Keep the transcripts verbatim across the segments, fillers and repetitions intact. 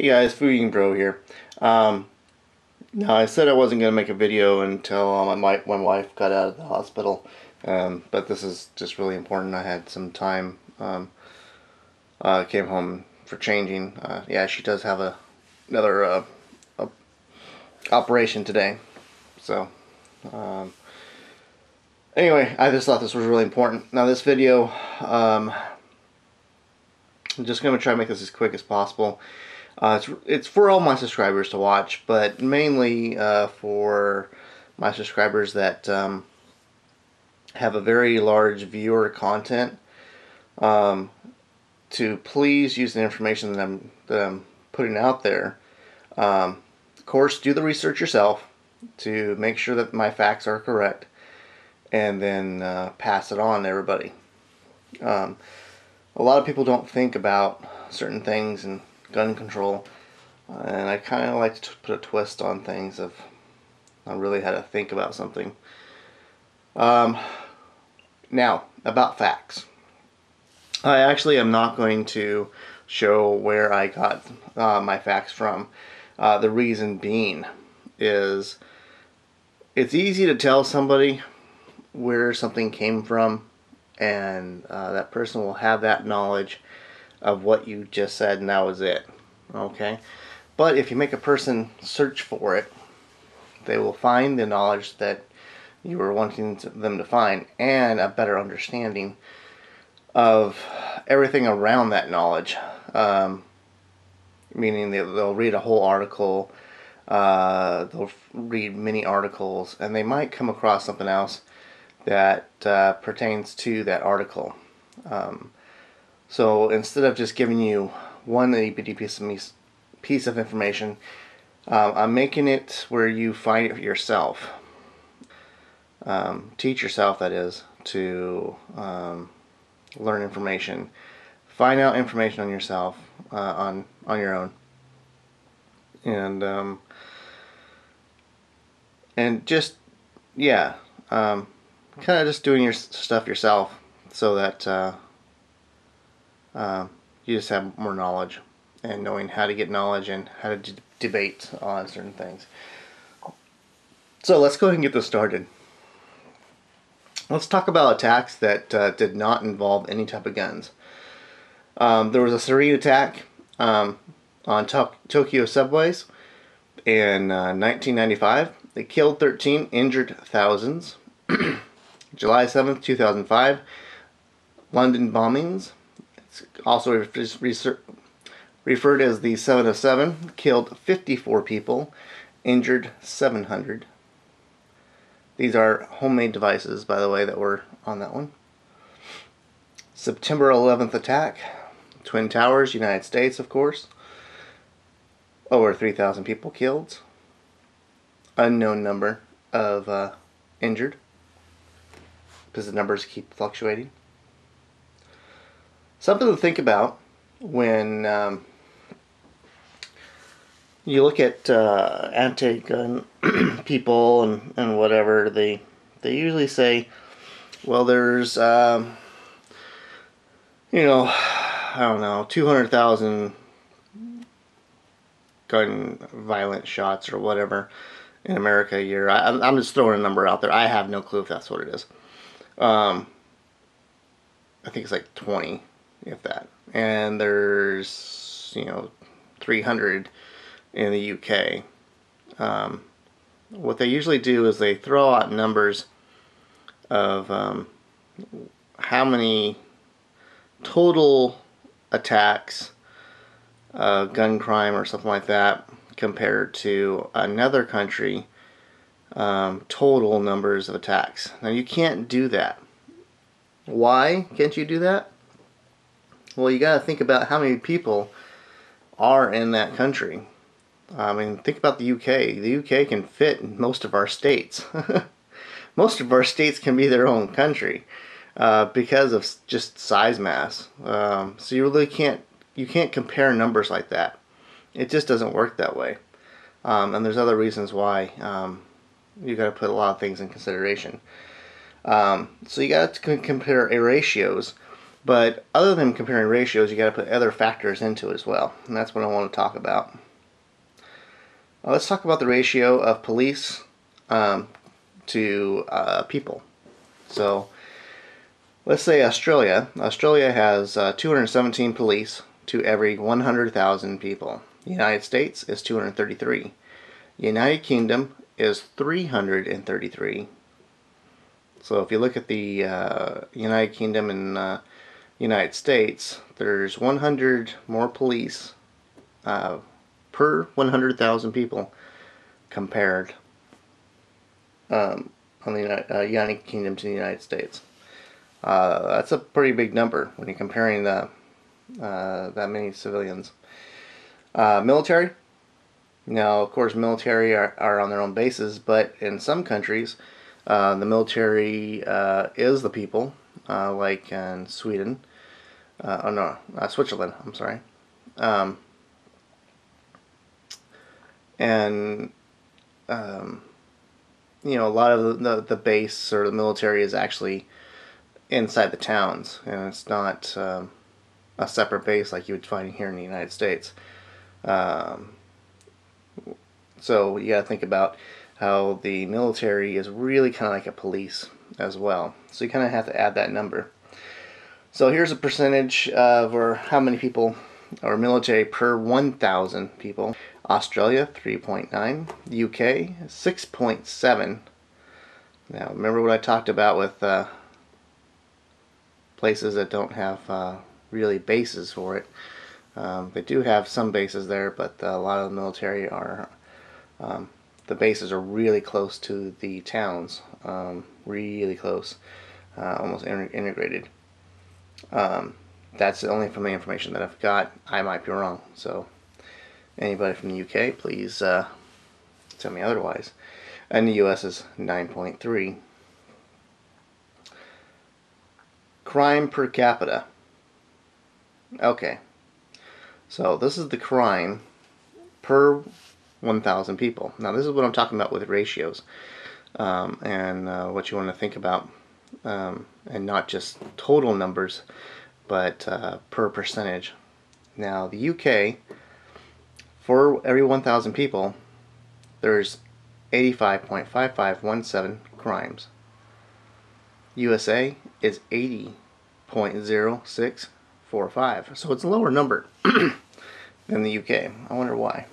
Hey guys, Food Eating Bro here. Um, now I said I wasn't going to make a video until uh, my, my wife got out of the hospital, um, but this is just really important. I had some time, um, uh, came home for changing. Uh, yeah, she does have a another uh, a operation today, so um, anyway, I just thought this was really important. Now this video, um, I'm just going to try to make this as quick as possible. Uh, it's, it's for all my subscribers to watch, but mainly uh, for my subscribers that um, have a very large viewer content, um, to please use the information that I'm, that I'm putting out there. Um, of course, do the research yourself to make sure that my facts are correct, and then uh, pass it on to everybody. Um, a lot of people don't think about certain things and gun control, uh, and I kind of like to put a twist on things of I really had to think about something. Um, now, about facts. I actually am not going to show where I got uh, my facts from. Uh, the reason being is it's easy to tell somebody where something came from, and uh, that person will have that knowledge of what you just said, and that was it. Okay? But if you make a person search for it, they will find the knowledge that you were wanting to, them to find, and a better understanding of everything around that knowledge. Um, meaning they, they'll read a whole article, uh, they'll read many articles, and they might come across something else that uh, pertains to that article. Um, So instead of just giving you one itty bitty piece of, piece of information, uh, I'm making it where you find it yourself. Um, teach yourself, that is, to um, learn information. Find out information on yourself, uh, on, on your own. And, um, and just, yeah, um, kind of just doing your stuff yourself so that uh, Um, you just have more knowledge, and knowing how to get knowledge and how to d debate on certain things. So let's go ahead and get this started. Let's talk about attacks that uh, did not involve any type of guns. Um, there was a serene attack um, on to Tokyo subways in uh, nineteen ninety-five. They killed thirteen, injured thousands. July seventh, two thousand five, London bombings. It's also referred as the seven oh seven, killed fifty-four people, injured seven hundred. These are homemade devices, by the way, that were on that one. September eleventh attack, Twin Towers, United States, of course. Over three thousand people killed. Unknown number of uh, injured, because the numbers keep fluctuating. Something to think about when um, you look at uh, anti-gun people and, and whatever. They they usually say, well, there's um, you know, I don't know, two hundred thousand gun violent shots or whatever in America a year. I, I'm just throwing a number out there. I have no clue if that's what it is. Um, I think it's like twenty. If that. And there's, you know, three hundred in the U K. Um, what they usually do is they throw out numbers of um, how many total attacks, uh, gun crime or something like that, compared to another country, um, total numbers of attacks. Now you can't do that. Why can't you do that? Well, you got to think about how many people are in that country. I mean, think about the U K. The U K can fit in most of our states. Most of our states can be their own country uh, because of just size mass. Um, so you really can't you can't compare numbers like that. It just doesn't work that way. Um, and there's other reasons why um, you got to put a lot of things in consideration. Um, so you got to compare ratios. But other than comparing ratios, you got to put other factors into it as well, and that's what I want to talk about. Uh, let's talk about the ratio of police um, to uh, people. So let's say Australia. Australia has uh, two hundred seventeen police to every one hundred thousand people. The United States is two hundred thirty-three. The United Kingdom is three hundred thirty-three. So if you look at the uh, United Kingdom and uh, United States, there's one hundred more police uh, per one hundred thousand people compared um, on the uh, United Kingdom to the United States. Uh, that's a pretty big number when you're comparing the, uh, that many civilians. Uh, military. Now, of course, military are, are on their own bases, but in some countries, uh, the military uh, is the people, uh, like in Sweden. Uh, oh no, uh, Switzerland, I'm sorry. Um, and, um, you know, a lot of the, the, the base or the military is actually inside the towns, and it's not um, a separate base like you would find here in the United States. Um, so you got to think about how the military is really kind of like a police as well. So you kind of have to add that number. So here's a percentage of or how many people are military per one thousand people. Australia three point nine, U K six point seven. Now remember what I talked about with uh, places that don't have uh, really bases for it. Um, they do have some bases there, but uh, a lot of the military are, um, the bases are really close to the towns, um, really close, uh, almost in integrated. Um, that's the only from the information that I've got. I might be wrong, so anybody from the U K, please uh, tell me otherwise. And the U S is nine point three. Crime per capita. Okay. So this is the crime per one thousand people. Now this is what I'm talking about with ratios, um, and uh, what you want to think about, um, and not just total numbers, but uh, per percentage. Now the U K, for every one thousand people, there's eighty-five point five five one seven crimes. U S A is eighty point zero six four five. So it's a lower number than the U K. I wonder why.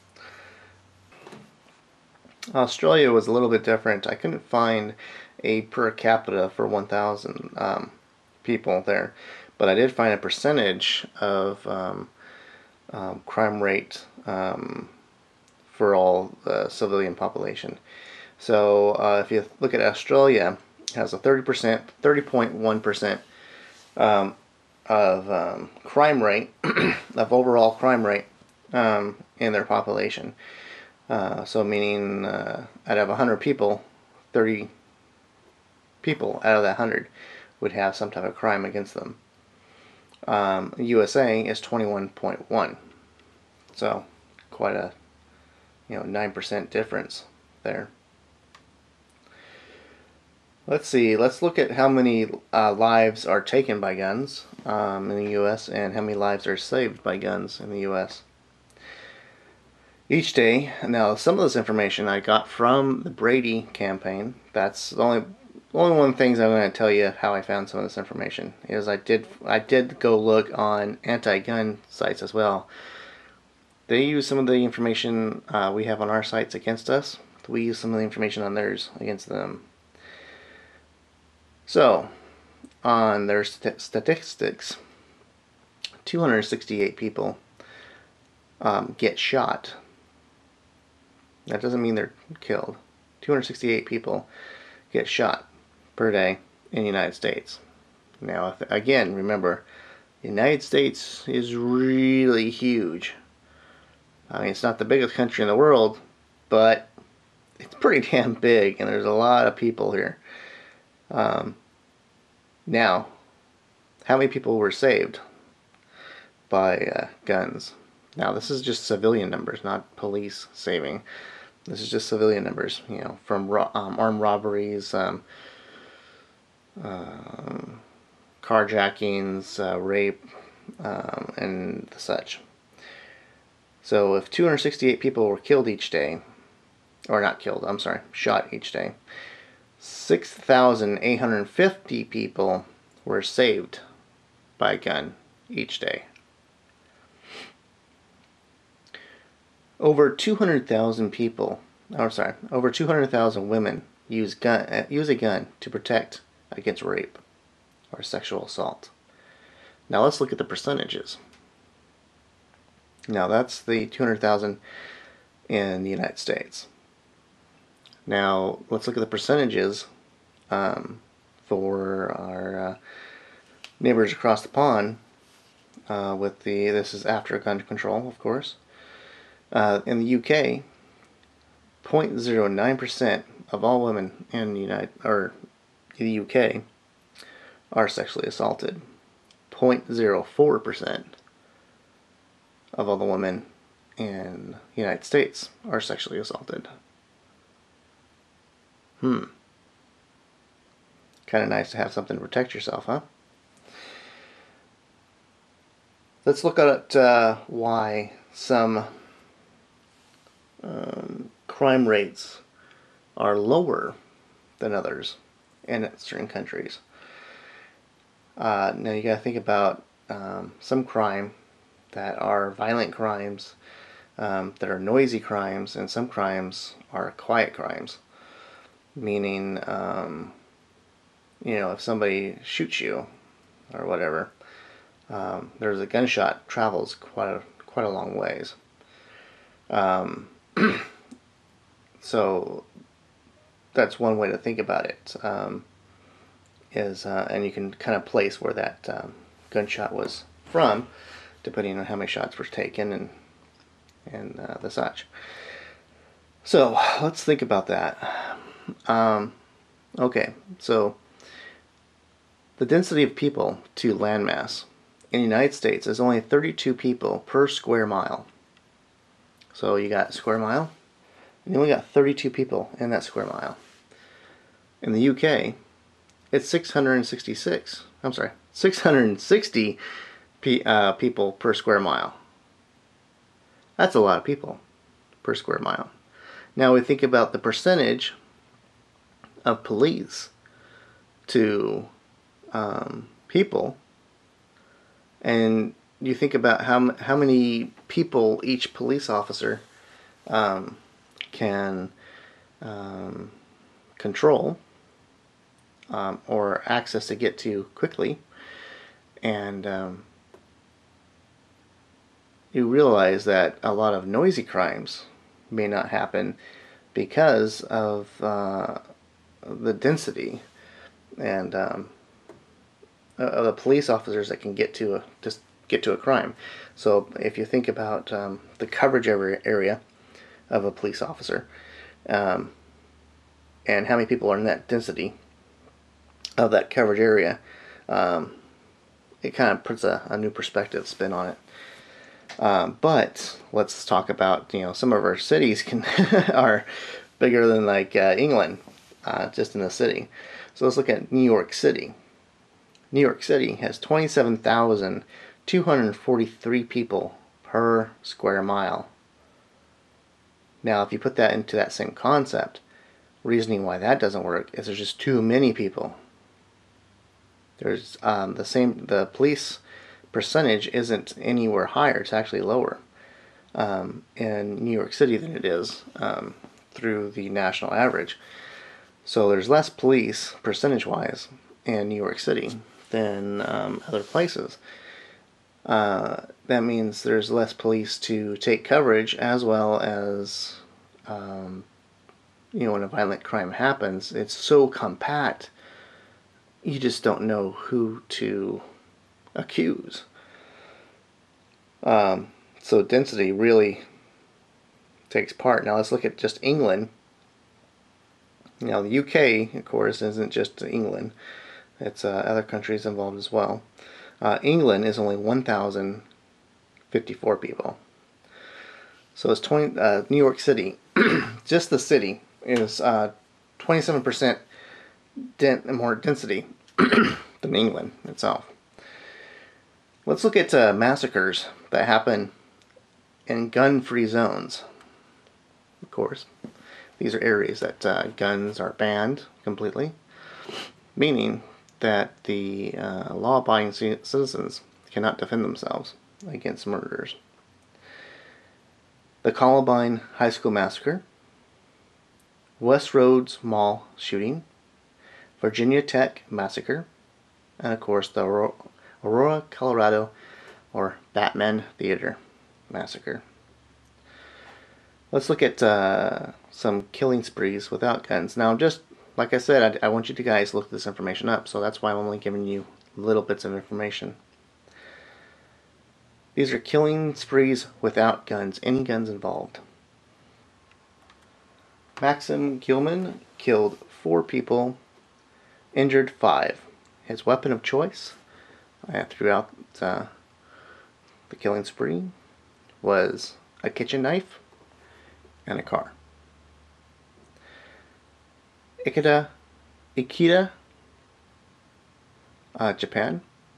Australia was a little bit different. I couldn't find a per capita for one thousand um, people there, but I did find a percentage of um, um, crime rate um, for all the civilian population. So uh, if you look at Australia, it has a thirty percent, thirty point one percent um, of um, crime rate, of overall crime rate um, in their population. Uh, so meaning uh, out of one hundred people, thirty people out of that one hundred would have some type of crime against them. Um, U S A is twenty-one point one. So quite a, you know, nine percent difference there. Let's see, let's look at how many uh, lives are taken by guns um, in the U S and how many lives are saved by guns in the U S each day. Now, some of this information I got from the Brady campaign. That's the only only one of the things I'm going to tell you how I found some of this information is I did I did go look on anti-gun sites as well. They use some of the information uh, we have on our sites against us. We use some of the information on theirs against them. So, on their st statistics, two hundred sixty-eight people um, get shot. That doesn't mean they're killed. two hundred sixty-eight people get shot per day in the United States. Now, if, again, remember, the United States is really huge. I mean, it's not the biggest country in the world, but it's pretty damn big, and there's a lot of people here. Um, now, how many people were saved by uh, guns? Now, this is just civilian numbers, not police saving. This is just civilian numbers, you know, from ro um, armed robberies, um, uh, carjackings, uh, rape, um, and such. So if two hundred sixty-eight people were killed each day, or not killed, I'm sorry, shot each day, six thousand eight hundred fifty people were saved by a gun each day. Over two hundred thousand people, or sorry, over two hundred thousand women use gun uh, use a gun to protect against rape or sexual assault. Now let's look at the percentages. Now that's the two hundred thousand in the United States. Now let's look at the percentages um, for our uh, neighbors across the pond. Uh, with the this is after gun control, of course. Uh, in the U K, zero point zero nine percent of all women in the United or the U K are sexually assaulted. zero point zero four percent of all the women in the United States are sexually assaulted. Hmm. Kind of nice to have something to protect yourself, huh? Let's look at uh, why some um, crime rates are lower than others in certain countries. Uh, now you got to think about um, some crime that are violent crimes, um, that are noisy crimes, and some crimes are quiet crimes. Meaning, um, you know, if somebody shoots you or whatever, um, there's a gunshot travels quite a quite a long ways. Um, so that's one way to think about it. Um, is uh, and you can kind of place where that um, gunshot was from, depending on how many shots were taken and and uh, the such. So let's think about that. Um, okay, so the density of people to landmass in the United States is only thirty-two people per square mile. So you got a square mile, and you only got thirty-two people in that square mile. In the U K, it's six hundred sixty-six. I'm sorry, six hundred sixty pe uh, people per square mile. That's a lot of people per square mile. Now we think about the percentage of police to um, people, and you think about how how many people each police officer um, can um, control um, or access to get to quickly, and um, you realize that a lot of noisy crimes may not happen because of uh, the density and um, of the police officers that can get to a just get to a crime. So if you think about um, the coverage area of a police officer, um, and how many people are in that density of that coverage area, um, it kind of puts a, a new perspective spin on it. Um, but let's talk about, you know, some of our cities can are bigger than like uh, England, uh, just in the city. So let's look at New York City. New York City has twenty-seven thousand two hundred forty-three people per square mile. Now, if you put that into that same concept, reasoning why that doesn't work is there's just too many people. There's um, the same, the police percentage isn't anywhere higher, it's actually lower um, in New York City than it is um, through the national average. So there's less police percentage wise in New York City than um, other places. Uh, that means there's less police to take coverage, as well as um, you know, when a violent crime happens, it's so compact you just don't know who to accuse. Um, so density really takes part. Now let's look at just England. Now the U K, of course, isn't just England. It's uh, other countries involved as well. Uh, England is only one thousand fifty-four people. So it's twenty. Uh, New York City, just the city, is uh, twenty-seven percent dent more density than England itself. Let's look at uh, massacres that happen in gun-free zones. Of course, these are areas that uh, guns are banned completely, meaning that the uh, law-abiding citizens cannot defend themselves against murderers. The Columbine High School Massacre, West Roads Mall shooting, Virginia Tech Massacre, and of course the Aurora, Colorado, or Batman Theater Massacre. Let's look at uh, some killing sprees without guns. Now, just like I said, I, I want you to guys look this information up, so that's why I'm only giving you little bits of information. These are killing sprees without guns, any guns involved. Maxim Gilman killed four people, injured five. His weapon of choice uh, throughout uh, the killing spree was a kitchen knife and a car. Ikeda, Ikeda, uh, Japan.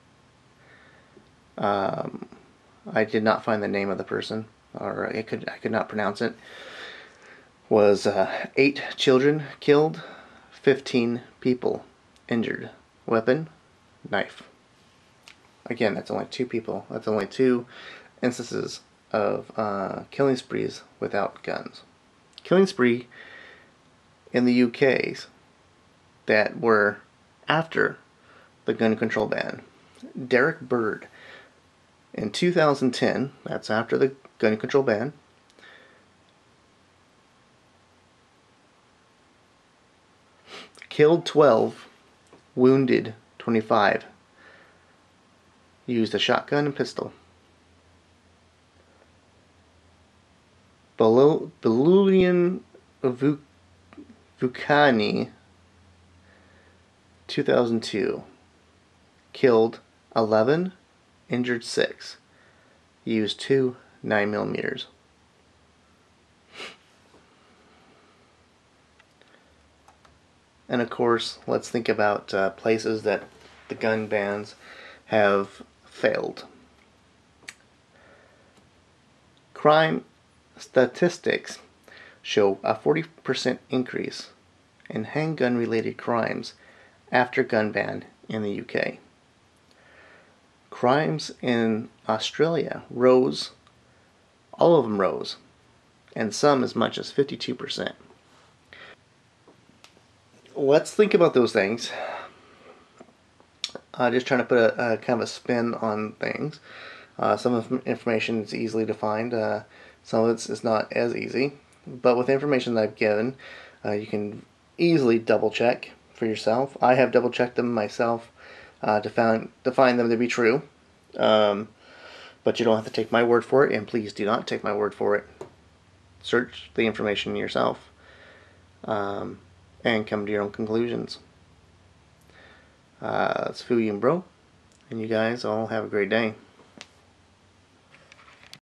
Um, I did not find the name of the person, or I could I could not pronounce it. Was uh, eight children killed, fifteen people injured. Weapon, knife. Again, that's only two people. That's only two instances of uh, killing sprees without guns. Killing spree in the U K that were after the gun control ban. Derek Bird in two thousand ten, that's after the gun control ban, killed twelve, wounded twenty-five, used a shotgun and pistol. Belulian Vukani, two thousand two, killed eleven, injured six, used two nine millimeters. And of course, let's think about uh, places that the gun bans have failed. Crime statistics show a forty percent increase in handgun-related crimes after gun ban in the U K. Crimes in Australia rose, all of them rose, and some as much as fifty-two percent. Let's think about those things. Uh, just trying to put a, a kind of a spin on things. Uh, some of the information is easily defined. Uh, some of it is not as easy. But with the information that I've given, uh, you can easily double check for yourself. I have double checked them myself uh, to, found, to find them to be true. Um, but you don't have to take my word for it, and please do not take my word for it. Search the information yourself. Um, and come to your own conclusions. Uh, it's Foo Bro, and you guys all have a great day.